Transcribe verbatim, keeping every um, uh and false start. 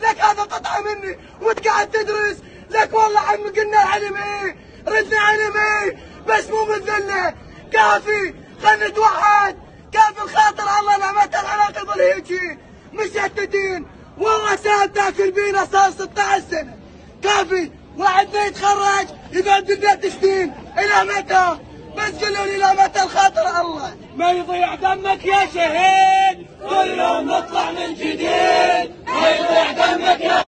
لك هذا قطعه مني وانت قاعد تدرس. لك والله عمي قلنا علم ايه ردنا علم ايه بس مو من ذله. كافي خلنا نتوحد. كافي الخاطر الله نعمته العلاقه يظل هيجي مشتتين. والله سهل تاكل بينا صار ستة عشر سنه. كافي واحد يتخرج يقعد بالبيت سنين الى متى؟ بس قولوا لي الى متى الخاطر الله؟ ما يضيع دمك يا شهيد كل يوم نطلع من جديد. ما يضيع دمك يا